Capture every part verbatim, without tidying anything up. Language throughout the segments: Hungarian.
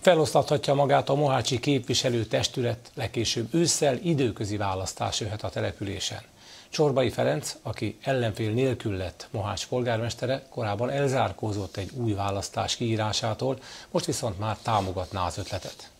Feloszlathatja magát a mohácsi képviselőtestület, legkésőbb ősszel időközi választás jöhet a településen. Csorbai Ferenc, aki ellenfél nélkül lett Mohács polgármestere, korábban elzárkózott egy új választás kiírásától, most viszont már támogatná az ötletet.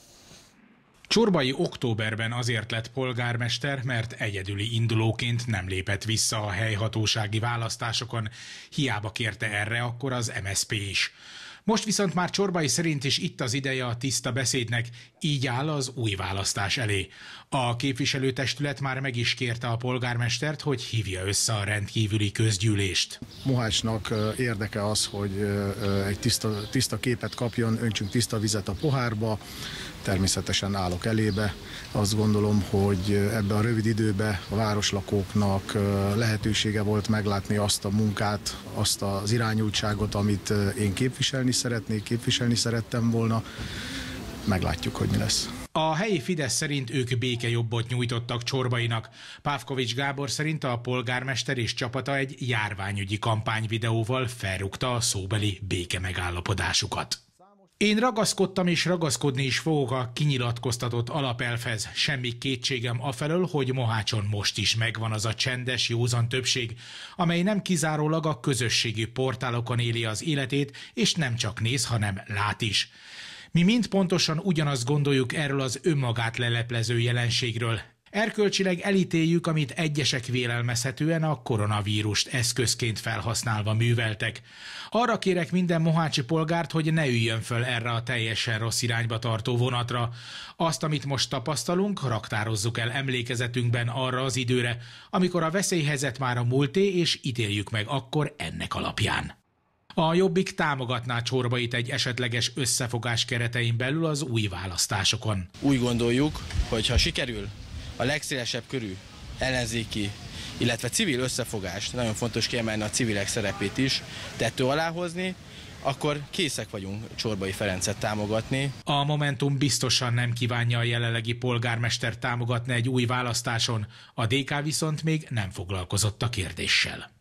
Csorbai októberben azért lett polgármester, mert egyedüli indulóként nem lépett vissza a helyhatósági választásokon, hiába kérte erre akkor az em es zé pé is. Most viszont már Csorbai szerint is itt az ideje a tiszta beszédnek, így áll az új választás elé. A képviselőtestület már meg is kérte a polgármestert, hogy hívja össze a rendkívüli közgyűlést. Mohácsnak érdeke az, hogy egy tiszta, tiszta képet kapjon, öntsünk tiszta vizet a pohárba. Természetesen állok elébe. Azt gondolom, hogy ebben a rövid időben a városlakóknak lehetősége volt meglátni azt a munkát, azt az irányultságot, amit én képviselni szeretnék, képviselni szerettem volna. Meglátjuk, hogy mi lesz. A helyi Fidesz szerint ők békejobbot nyújtottak Csorbainak. Pávkovics Gábor szerint a polgármester és csapata egy járványügyi kampányvideóval felrúgta a szóbeli béke megállapodásukat. Én ragaszkodtam és ragaszkodni is fogok a kinyilatkoztatott alapelvhez. Semmi kétségem afelől, hogy Mohácson most is megvan az a csendes, józan többség, amely nem kizárólag a közösségi portálokon éli az életét, és nem csak néz, hanem lát is. Mi mind pontosan ugyanazt gondoljuk erről az önmagát leleplező jelenségről. Erkölcsileg elítéljük, amit egyesek vélelmezhetően a koronavírust eszközként felhasználva műveltek. Arra kérek minden mohácsi polgárt, hogy ne üljön föl erre a teljesen rossz irányba tartó vonatra. Azt, amit most tapasztalunk, raktározzuk el emlékezetünkben arra az időre, amikor a veszélyhelyzet már a múlté, és ítéljük meg akkor ennek alapján. A Jobbik támogatná Csorbait egy esetleges összefogás keretein belül az új választásokon. Úgy gondoljuk, hogy ha sikerül a legszélesebb körű ellenzéki, illetve civil összefogást, nagyon fontos kiemelni a civilek szerepét is, tető alá hozni, akkor készek vagyunk Csorbai Ferencet támogatni. A Momentum biztosan nem kívánja a jelenlegi polgármester támogatni egy új választáson, a dé ká viszont még nem foglalkozott a kérdéssel.